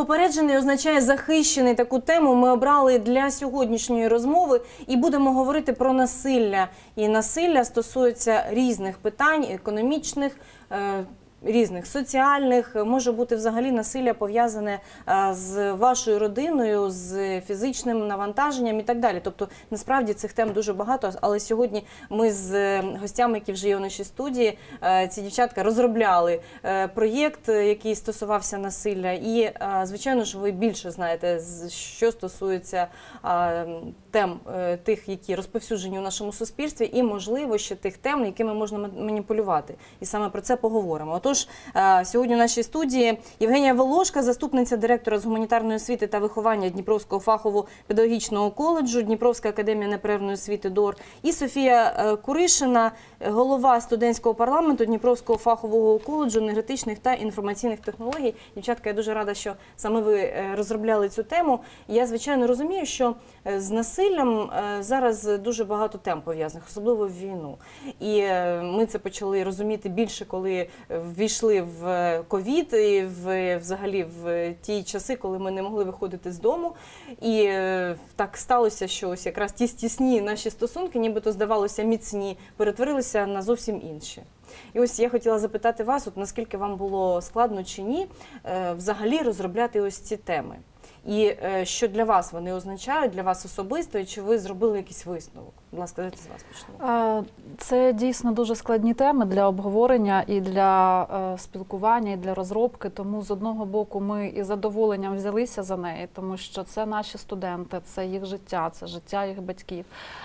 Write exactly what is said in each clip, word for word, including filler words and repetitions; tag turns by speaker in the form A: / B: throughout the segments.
A: попереджений означає захищений. Таку тему ми обрали для сьогоднішньої розмови і будемо говорити про насилля. І насилля стосується різних питань, економічних, різних соціальних, може бути взагалі насилля пов'язане з вашою родиною, з фізичним навантаженням і так далі. Тобто, насправді, цих тем дуже багато, але сьогодні ми з гостями, які вже є у нашій студії, ці дівчатка розробляли проєкт, який стосувався насилля. І, звичайно ж, ви більше знаєте, що стосується тем тих, які розповсюджені у нашому суспільстві, і, можливо, ще тих тем, якими можна маніпулювати. І саме про це поговоримо. Тож, сьогодні у нашій студії Євгенія Волошка, заступниця директора з гуманітарної освіти та виховання Дніпровського фахово-педагогічного коледжу, Дніпровська академія неперервної освіти ДОР, і Софія Куришина, голова студентського парламенту Дніпровського фахового коледжу енергетичних та інформаційних технологій. Дівчатка, я дуже рада, що саме ви розробляли цю тему. Я, звичайно, розумію, що з насиллям зараз дуже багато тем пов'язаних, особливо в війну. І ми це почали розуміти більше, коли ввійшли в ковід і в, взагалі в ті часи, коли ми не могли виходити з дому. І так сталося, що ось якраз ті тісні наші стосунки, нібито здавалося міцні, перетворилися на зовсім інші. І ось я хотіла запитати вас, от наскільки вам було складно чи ні взагалі розробляти ось ці теми? І що для вас вони означають, для вас особисто, і чи ви зробили якийсь висновок? Будь ласка, давайте з вас почнемо.
B: Це дійсно дуже складні теми для обговорення і для спілкування, і для розробки. Тому з одного боку ми із задоволенням взялися за неї, тому що це наші студенти, це їх життя, це життя їх батьків.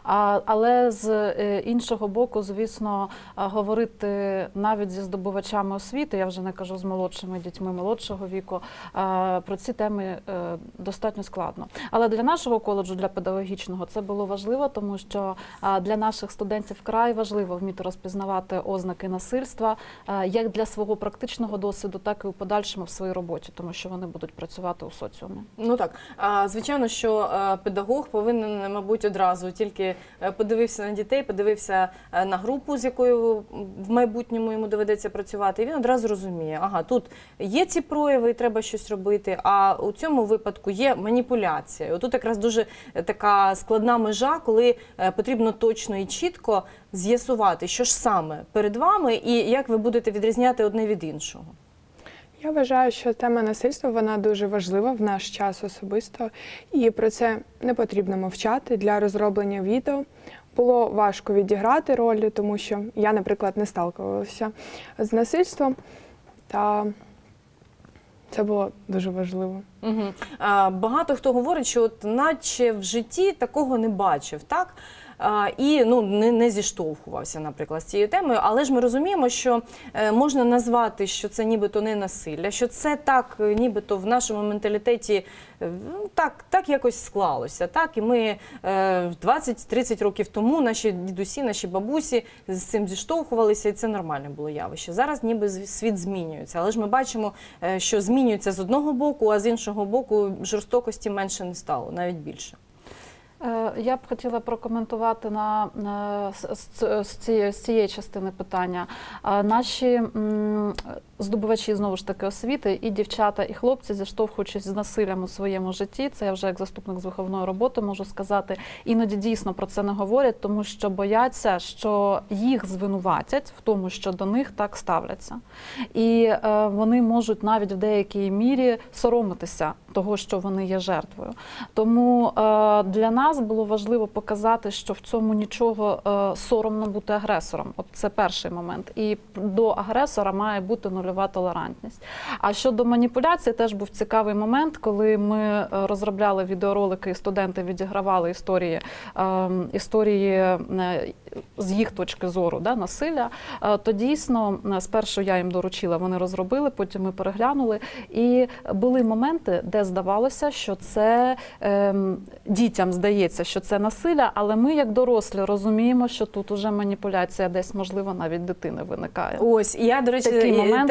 B: Але з іншого боку, звісно, говорити навіть зі здобувачами освіти, я вже не кажу з молодшими дітьми молодшого віку, про ці теми достатньо складно. Але для нашого коледжу, для педагогічного, це було важливо, тому що для наших студентів вкрай важливо вміти розпізнавати ознаки насильства, як для свого практичного досвіду, так і у подальшому в своїй роботі, тому що вони будуть працювати у соціумі.
A: Ну так, звичайно, що педагог повинен, мабуть, одразу тільки подивився на дітей, подивився на групу, з якою в майбутньому йому доведеться працювати, і він одразу розуміє, ага, тут є ці прояви, і треба щось робити, а у цьому випадку є маніпуляція. Отут якраз дуже така складна межа, коли потрібно точно і чітко з'ясувати, що ж саме перед вами і як ви будете відрізняти одне від іншого.
C: Я вважаю, що тема насильства, вона дуже важлива в наш час особисто, і про це не потрібно мовчати. Для розроблення відео було важко відіграти роль, тому що я, наприклад, не сталкувалася з насильством, та це було дуже важливо.
A: Угу. А, багато хто говорить, що от наче в житті такого не бачив, так? А, і ну, не, не зіштовхувався, наприклад, з цією темою. Але ж ми розуміємо, що е, можна назвати, що це нібито не насилля, що це так, нібито в нашому менталітеті е, так, так якось склалося. Так? І ми е, двадцять-тридцять років тому, наші дідусі, наші бабусі з цим зіштовхувалися, і це нормальне було явище. Зараз ніби світ змінюється. Але ж ми бачимо, е, що змінюється з одного боку, а з іншого боку жорстокості менше не стало, навіть більше.
B: Я б хотіла прокоментувати на, з, цієї, з цієї частини питання. Наші здобувачі, знову ж таки, освіти, і дівчата, і хлопці, зіштовхуючись з насиллям у своєму житті, це я вже як заступник з виховної роботи можу сказати, іноді дійсно про це не говорять, тому що бояться, що їх звинуватять в тому, що до них так ставляться. І е, вони можуть навіть в деякій мірі соромитися того, що вони є жертвою. Тому е, для нас було важливо показати, що в цьому нічого е, соромно бути агресором. От це перший момент. І до агресора має бути нульова толерантність. А щодо маніпуляції, теж був цікавий момент, коли ми розробляли відеоролики, і студенти відігравали історії, е, історії е, з їх точки зору, да, насилля, е, то дійсно, спершу я їм доручила, вони розробили, потім ми переглянули. І були моменти, де здавалося, що це, е, дітям здається, що це насилля, але ми, як дорослі, розуміємо, що тут уже маніпуляція десь, можливо, навіть дитини виникає.
A: Ось, я, до речі,
B: такі моменти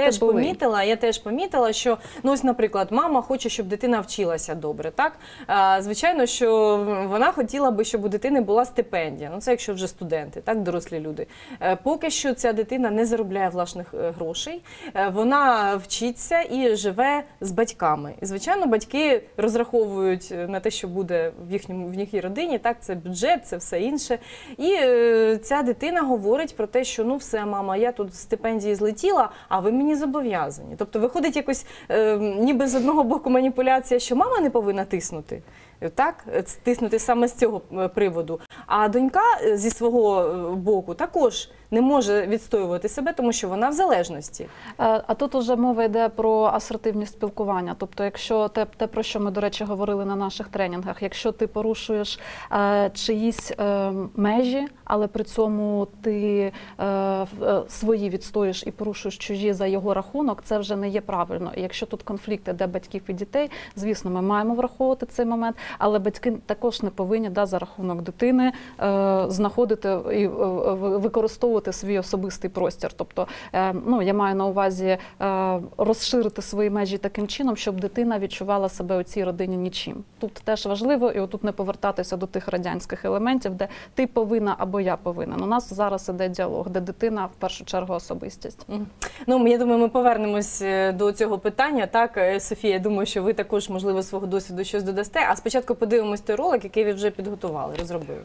A: теж
B: були.
A: помітила, я теж помітила, що, ну ось, наприклад, мама хоче, щоб дитина вчилася добре, так? А, звичайно, що вона хотіла би, щоб у дитини була стипендія. Ну, це якщо вже студенти, так, дорослі люди. Е, поки що ця дитина не заробляє власних е, грошей, е, вона вчиться і живе з батьками. І, звичайно, батьки розраховують на те, що буде в їхньому, в їхній родині, так, це бюджет, це все інше. І е, ця дитина говорить про те, що, ну, все, мама, я тут з стипендії злетіла, а ви мені зобов'язані. Тобто виходить якось е, ніби з одного боку маніпуляція, що мама не повинна тиснути, так, тиснути саме з цього приводу. А донька зі свого боку також не може відстоювати себе, тому що вона в залежності.
B: А тут уже мова йде про асертивність спілкування. Тобто, якщо те, те, про що ми, до речі, говорили на наших тренінгах, якщо ти порушуєш е, чиїсь е, межі, але при цьому ти е, е, свої відстоїш і порушуєш чужі за його рахунок, це вже не є правильно. І якщо тут конфлікт іде батьків і дітей, звісно, ми маємо враховувати цей момент, але батьки також не повинні, да, за рахунок дитини е, знаходити і е, використовувати свій особистий простір. Тобто, е, ну, я маю на увазі е, розширити свої межі таким чином, щоб дитина відчувала себе у цій родині нічим. Тут теж важливо, і отут не повертатися до тих радянських елементів, де ти повинна або я повинен. У нас зараз іде діалог, де дитина в першу чергу особистість.
A: Ну, я думаю, ми повернемось до цього питання. Так, Софія, я думаю, що ви також, можливо, свого досвіду щось додасте. А спочатку подивимось той ролик, який ви вже підготували, розробили.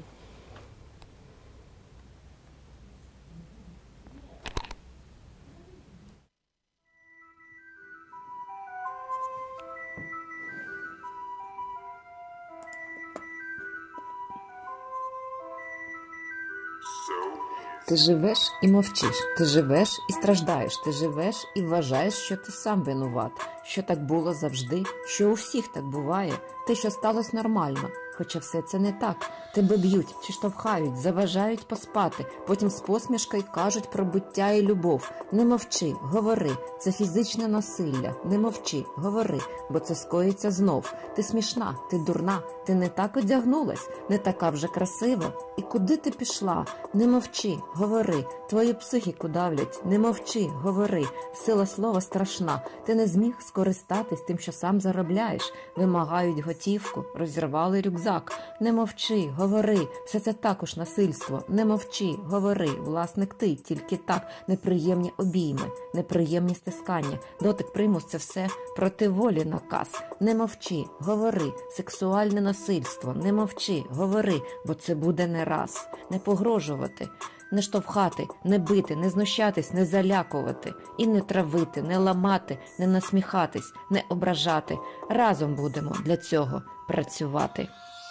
D: Ти живеш і мовчиш, ти живеш і страждаєш, ти живеш і вважаєш, що ти сам винуват, що так було завжди, що у всіх так буває, те, що сталося нормально, хоча все це не так. Тебе б'ють чи штовхають, заважають поспати, потім з посмішкою кажуть про буття і любов. Не мовчи, говори, це фізичне насилля, не мовчи, говори, бо це скоїться знов. Ти смішна, ти дурна, ти не так одягнулась, не така вже красива. І куди ти пішла? Не мовчи, говори, твою психіку давлять, не мовчи, говори, сила слова страшна, ти не зміг скористатись тим, що сам заробляєш, вимагають готівку, розірвали рюкзак, не мовчи, говори, все це також насильство, не мовчи, говори, власник ти, тільки так, неприємні обійми, неприємні стискання, дотик, примус – це все проти волі наказ, не мовчи, говори, сексуальне насильство, не мовчи, говори, бо це буде не раз, не погрожувати, не штовхати, не бити, не знущатись, не залякувати, і не травити, не ламати, не насміхатись, не ображати. Разом будемо для цього працювати.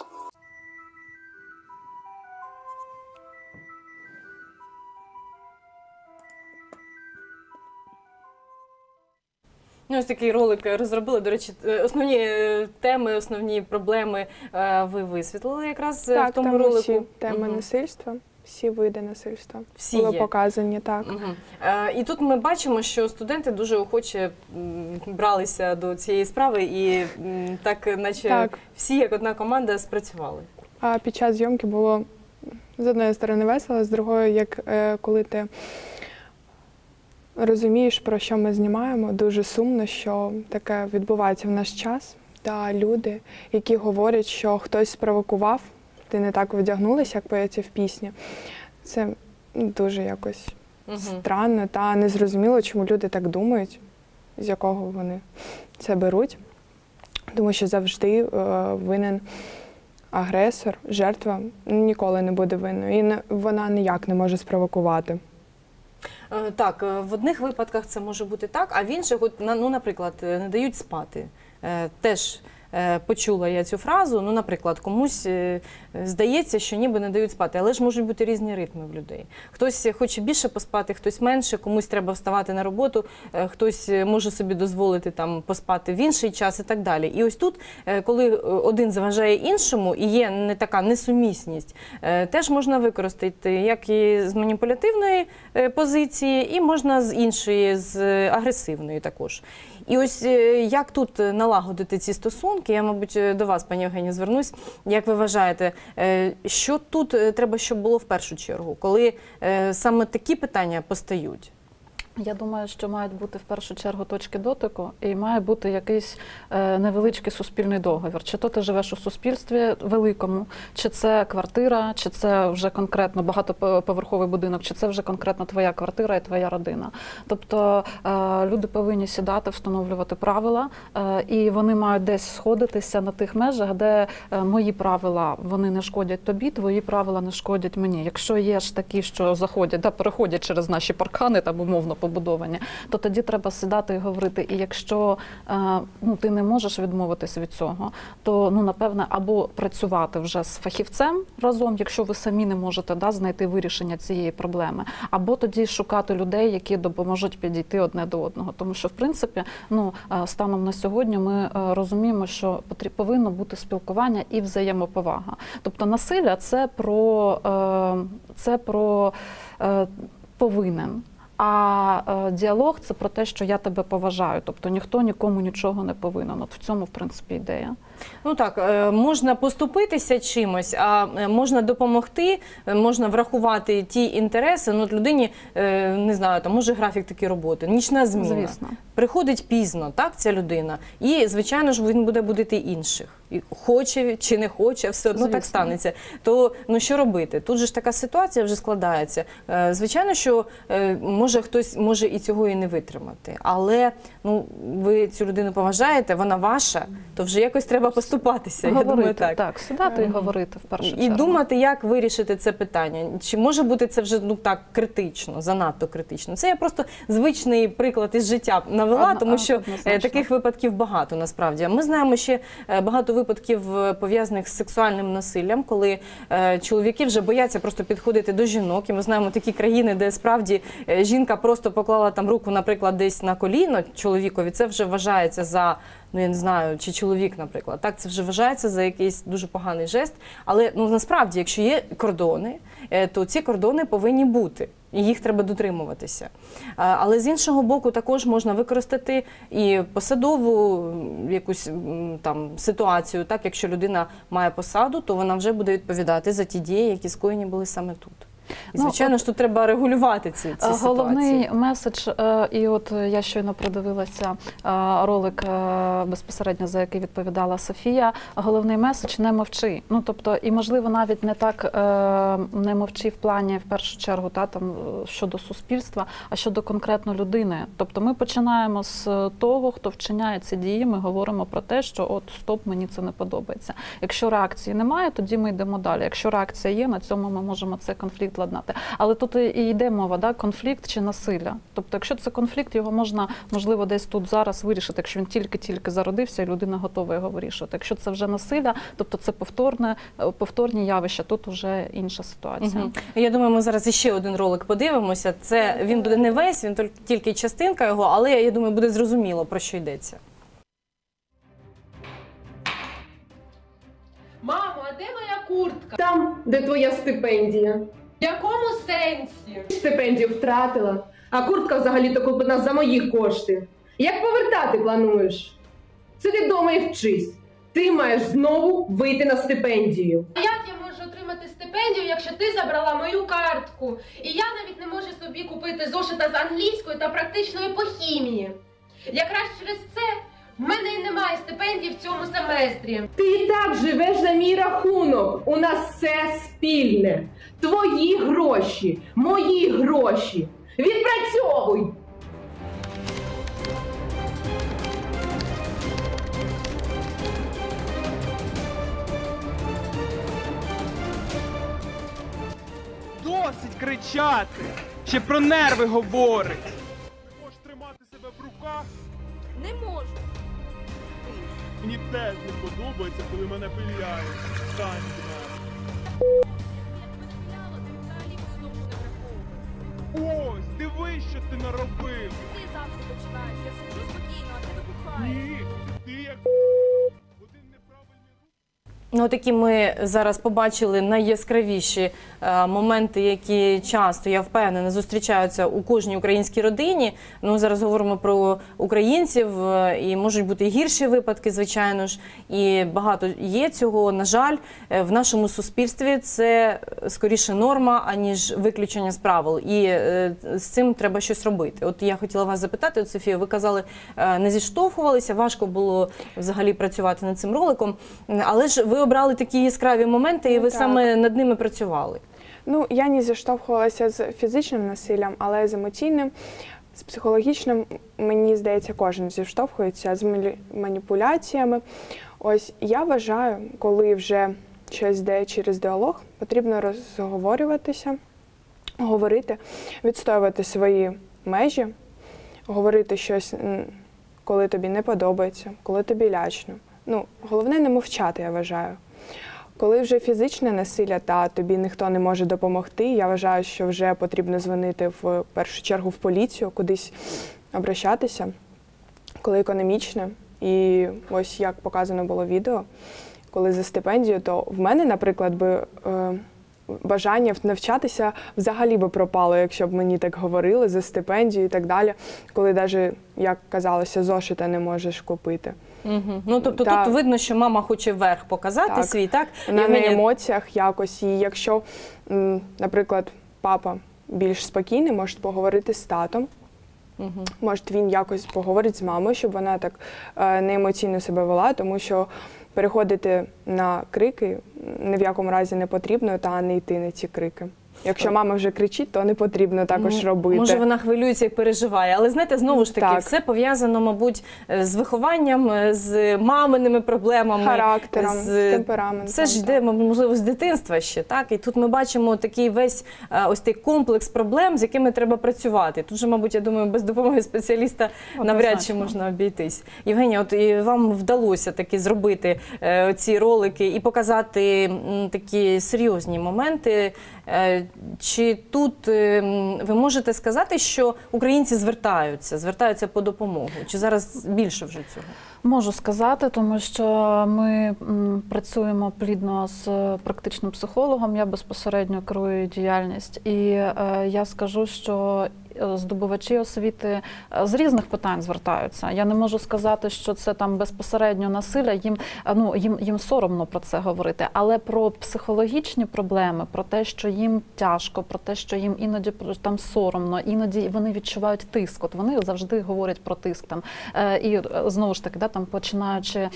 A: Ну, ось такий ролик розробили. До речі, основні теми, основні проблеми ви висвітлили якраз
C: так,
A: в тому
C: там
A: ролику.
C: Всі теми
A: Угу.
C: насильства, всі види насильства
A: Всі
C: були
A: є.
C: показані. Так.
A: Угу. Е, і тут ми бачимо, що студенти дуже охоче м, бралися до цієї справи і м, так, наче
C: Так.
A: всі, як одна команда, спрацювали.
C: А під час зйомки було з одної сторони весело, з другої, як е, коли ти розумієш, про що ми знімаємо, дуже сумно, що таке відбувається в наш час. Та люди, які говорять, що хтось спровокував, ти не так вдягнулася, як поється в пісні. Це дуже якось
A: Угу.
C: странно та незрозуміло, чому люди так думають, з якого вони це беруть. Тому що завжди е, винен агресор, жертва ніколи не буде винною. І не, вона ніяк не може спровокувати.
A: Е, Так, е, в одних випадках це може бути так, а в інших, от, на- ну, наприклад, е, не дають спати. Е, Теж е, почула я цю фразу, ну, наприклад, комусь е, здається, що ніби не дають спати, але ж можуть бути різні ритми в людей. Хтось хоче більше поспати, хтось менше, комусь треба вставати на роботу, е, хтось може собі дозволити там поспати в інший час і так далі. І ось тут, е, коли один заважає іншому і є не така несумісність, е, теж можна використати як і з маніпулятивної е, позиції, і можна з іншої, з е, агресивної також. І ось е, як тут налагодити ці стосунки, я, мабуть, до вас, пані Євгенію, звернусь. Як ви вважаєте, е, що тут е, треба, щоб було в першу чергу, коли е, саме такі питання постають?
B: Я думаю, що мають бути в першу чергу точки дотику і має бути якийсь е, невеличкий суспільний договір. Чи то ти живеш у суспільстві великому, чи це квартира, чи це вже конкретно багатоповерховий будинок, чи це вже конкретно твоя квартира і твоя родина. Тобто е, люди повинні сідати, встановлювати правила, е, і вони мають десь сходитися на тих межах, де е, мої правила, вони не шкодять тобі, твої правила не шкодять мені. Якщо є ж такі, що заходять, да, переходять через наші паркани, там умовно побудовані, то тоді треба сідати і говорити. І якщо е, ну, ти не можеш відмовитись від цього, то, ну, напевне, або працювати вже з фахівцем разом, якщо ви самі не можете, да, знайти вирішення цієї проблеми, або тоді шукати людей, які допоможуть підійти одне до одного. Тому що, в принципі, ну, е, станом на сьогодні ми е, розуміємо, що потрібно, повинно бути спілкування і взаємоповага. Тобто насилля – це про, е, це про е, повинен. А е, діалог – це про те, що я тебе поважаю. Тобто ніхто нікому нічого не повинен. От в цьому, в принципі, ідея.
A: Ну так, можна поступитися чимось, а можна допомогти, можна врахувати ті інтереси. Ну, от людині, не знаю, там, може графік такої роботи, нічна зміна.
B: Звісно.
A: Приходить пізно, так, ця людина. І, звичайно ж, він буде будити інших. І хоче чи не хоче, все одно
B: Звісно.
A: так станеться. То, ну, що робити? Тут же ж така ситуація вже складається. Звичайно, що може хтось може і цього і не витримати. Але, ну, ви цю людину поважаєте, вона ваша, то вже якось треба поступатися.
B: Говорити,
A: я думаю, так.
B: так, сідати mm-hmm. і говорити в першу
A: і
B: чергу.
A: І думати, як вирішити це питання. Чи може бути це вже, ну, так критично, занадто критично? Це я просто звичний приклад із життя навела, Одна, тому що однозначно. Таких випадків багато насправді. Ми знаємо ще багато випадків пов'язаних з сексуальним насиллям, коли е, чоловіки вже бояться просто підходити до жінок. І ми знаємо такі країни, де справді жінка просто поклала там руку, наприклад, десь на коліно чоловікові. Це вже вважається за, ну, я не знаю, чи чоловік, наприклад. Так, це вже вважається за якийсь дуже поганий жест. Але, ну, насправді, якщо є кордони, то ці кордони повинні бути. І їх треба дотримуватися. Але з іншого боку також можна використати і посадову якусь там ситуацію. Так, якщо людина має посаду, то вона вже буде відповідати за ті дії, які скоєні були саме тут. І, звичайно ну, от, ж, тут треба регулювати ці, ці
B: головний
A: ситуації.
B: Головний меседж, і от я щойно продивилася ролик безпосередньо, за який відповідала Софія, головний меседж – не мовчи. Ну, тобто, і, можливо, навіть не так не мовчи в плані, в першу чергу, та, там, щодо суспільства, а щодо конкретно людини. Тобто, ми починаємо з того, хто вчиняє ці дії, ми говоримо про те, що от, стоп, мені це не подобається. Якщо реакції немає, тоді ми йдемо далі. Якщо реакція є, на цьому ми можемо цей конфлікт ладнати. Але тут і йде мова, да, конфлікт чи насилля. Тобто, якщо це конфлікт, його можна, можливо, десь тут зараз вирішити, якщо він тільки-тільки зародився і людина готова його вирішувати. Якщо це вже насилля, тобто це повторне, повторні явища, тут вже інша ситуація.
A: Угу. Я думаю, ми зараз іще один ролик подивимося. Це, він буде не весь, він тільки частинка його, але, я думаю, буде зрозуміло, про що йдеться.
E: Мамо, а де моя куртка?
F: Там, де твоя стипендія.
E: В якому сенсі?
F: Стипендію втратила, а куртка взагалі-то куплена за мої кошти. Як повертати плануєш? Сиди вдома і вчись. Ти маєш знову вийти на стипендію.
E: А як я можу отримати стипендію, якщо ти забрала мою картку? І я навіть не можу собі купити зошита з англійської та практичної по хімії. Якраз через це в мене і немає стипендії в цьому семестрі.
F: Ти і так живеш за мій рахунок. У нас все спільне. Твої гроші, мої гроші. Відпрацьовуй!
G: Досить кричати! Ще про нерви говорить! Не можеш тримати себе в руках?
H: Не можу.
G: Мені теж не подобається, коли мене пиляють. Стань з мене. Ось, дивись, що ти наробив!
H: Ти завжди починаєш. Я сиджу спокійно, а ти вибухаєш.
G: Ні, ти як один неправильний рух.
A: Ну, Отакі ми зараз побачили найяскравіші е, моменти, які часто, я впевнена, зустрічаються у кожній українській родині. Ну, зараз говоримо про українців, е, і можуть бути і гірші випадки, звичайно ж, і багато є цього. На жаль, е, в нашому суспільстві це скоріше норма, аніж виключення з правил. І е, з цим треба щось робити. От я хотіла вас запитати, от, Софія, ви казали, е, не зіштовхувалися, важко було взагалі працювати над цим роликом, але ж ви обрали такі яскраві моменти, і ви
C: Так.
A: саме над ними працювали.
C: Ну, я не зіштовхувалася з фізичним насиллям, але з емоційним, з психологічним, мені здається, кожен зіштовхується з малі- маніпуляціями. Ось я вважаю, коли вже щось йде через діалог, потрібно розговорюватися, говорити, відстоювати свої межі, говорити щось, м, коли тобі не подобається, коли тобі лячно. Ну, головне не мовчати, я вважаю. Коли вже фізичне насилля та тобі ніхто не може допомогти, я вважаю, що вже потрібно дзвонити в першу чергу в поліцію, кудись обращатися. Коли економічне, і ось як показано було відео, коли за стипендію, то в мене, наприклад, би е, бажання навчатися взагалі би пропало, якщо б мені так говорили за стипендію і так далі, коли навіть, як казалося, зошита не можеш купити.
A: Угу. Ну, тобто
C: Так.
A: тут видно, що мама хоче верх показати
C: Так.
A: свій, так?
C: На, на
A: Євгенія,
C: емоціях якось. І якщо, м, наприклад, папа більш спокійний, може поговорити з татом,
A: Угу.
C: може він якось поговорить з мамою, щоб вона так е, не емоційно себе вела, тому що переходити на крики ні в якому разі не потрібно, та не йти на ці крики. Якщо мама вже кричить, то не потрібно також
A: М,
C: робити.
A: Може, вона хвилюється і переживає. Але, знаєте, знову ж таки,
C: Так.
A: все пов'язано, мабуть, з вихованням, з маминими проблемами.
C: Характером, з темпераментом,
A: Це ж
C: так.
A: йде, можливо, з дитинства ще, так? І тут ми бачимо такий весь е, ось цей комплекс проблем, з якими треба працювати. Тут же, мабуть, я думаю, без допомоги спеціаліста навряд чи
B: Однозначно.
A: можна обійтись. Євгенія, от і вам вдалося таки зробити е, ці ролики і показати м, такі серйозні моменти. Е, Чи тут е, м, ви можете сказати, що українці звертаються, звертаються по допомогу? Чи зараз більше вже цього?
B: Можу сказати, тому що ми м, працюємо плідно з практичним психологом, я безпосередньо керую діяльність. І е, я скажу, що здобувачі освіти е, з різних питань звертаються. Я не можу сказати, що це там безпосередньо насилля, їм, е, ну, їм, їм соромно про це говорити, але про психологічні проблеми, про те, що їм тяжко, про те, що їм іноді там соромно, іноді вони відчувають тиск. От вони завжди говорять про тиск. Там. Е, і е, знову ж таки, да, там, починаючи, е,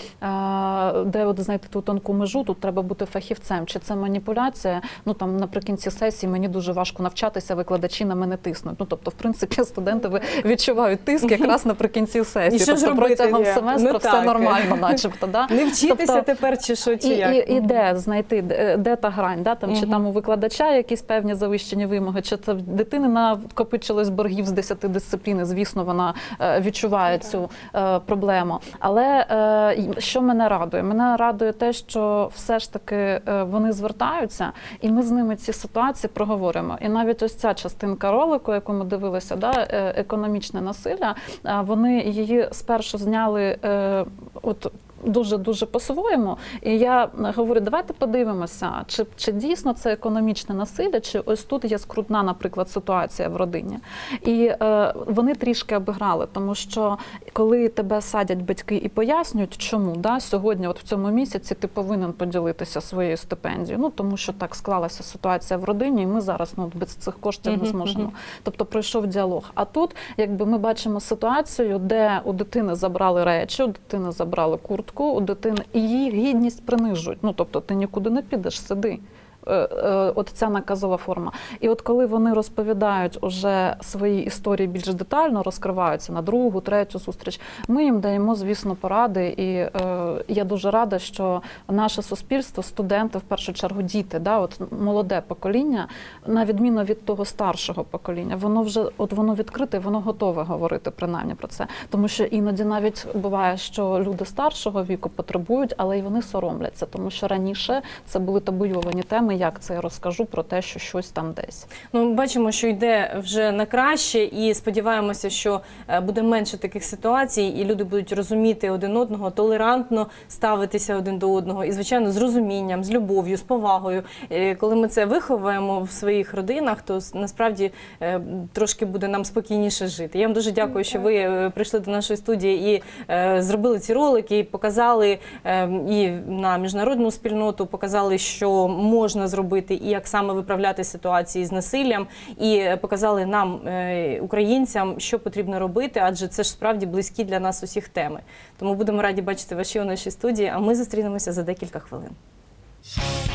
B: де от знайти ту тонку межу, тут треба бути фахівцем. Чи це маніпуляція? Ну, там, наприкінці сесії мені дуже важко навчатися, викладачі на мене тиснуть. Ну, тобто, в принципі, студенти відчувають тиск якраз наприкінці сесії.
A: І що ж
B: тобто,
A: робити?
B: протягом
A: Ну,
B: семестру все
A: так.
B: нормально, начебто. Да?
A: Не вчитися
B: Тобто,
A: тепер чи що, чи
B: І,
A: як?
B: і, і де знайти, де, де та грань, да? там, чи
A: Мгм.
B: там у викладача якісь певні завищені вимоги, чи це в дитини накопичилось боргів з десяти дисципліни, звісно, вона е, відчуває цю е, проблему. Але е, що мене радує? Мене радує те, що все ж таки е, вони звертаються, і ми з ними ці ситуації проговоримо. І навіть ось ця частинка ролику, яку ми дивилися, да, е, економічне насилля, е, вони її спершу зняли е, от дуже-дуже по-своєму. І я говорю, давайте подивимося, чи, чи дійсно це економічне насилля, чи ось тут є скрутна, наприклад, ситуація в родині. І е, вони трішки обіграли, тому що коли тебе садять батьки і пояснюють, чому, да, сьогодні, от в цьому місяці, ти повинен поділитися своєю стипендією, ну, тому що так склалася ситуація в родині, і ми зараз ну, без цих коштів не
A: Мгм,
B: зможемо.
A: мгм.
B: Тобто пройшов діалог. А тут, якби ми бачимо ситуацію, де у дитини забрали речі, у дитини забрали куртку, у дитини, і її гідність принижують. Ну, тобто ти нікуди не підеш, сиди. От ця наказова форма. І от коли вони розповідають уже свої історії більш детально, розкриваються на другу, третю зустріч, ми їм даємо, звісно, поради. І е, я дуже рада, що наше суспільство, студенти, в першу чергу діти, да, от молоде покоління, на відміну від того старшого покоління, воно вже от воно відкрите, воно готове говорити принаймні про це. Тому що іноді навіть буває, що люди старшого віку потребують, але й вони соромляться, тому що раніше це були табуйовані теми, як це я розкажу про те, що щось там десь.
A: Ну, ми бачимо, що йде вже на краще, і сподіваємося, що е, буде менше таких ситуацій, і люди будуть розуміти один одного, толерантно ставитися один до одного, і, звичайно, з розумінням, з любов'ю, з повагою. Е, Коли ми це виховуємо в своїх родинах, то с- насправді е, трошки буде нам спокійніше жити. Я вам дуже дякую, що ви е, прийшли до нашої студії і е, зробили ці ролики, і показали е, і на міжнародну спільноту, показали, що можна зробити і як саме виправляти ситуації з насиллям, і е, показали нам, е, українцям, що потрібно робити, адже це ж справді близькі для нас усіх теми. Тому будемо раді бачити вас ще у нашій студії, а ми зустрінемося за декілька хвилин.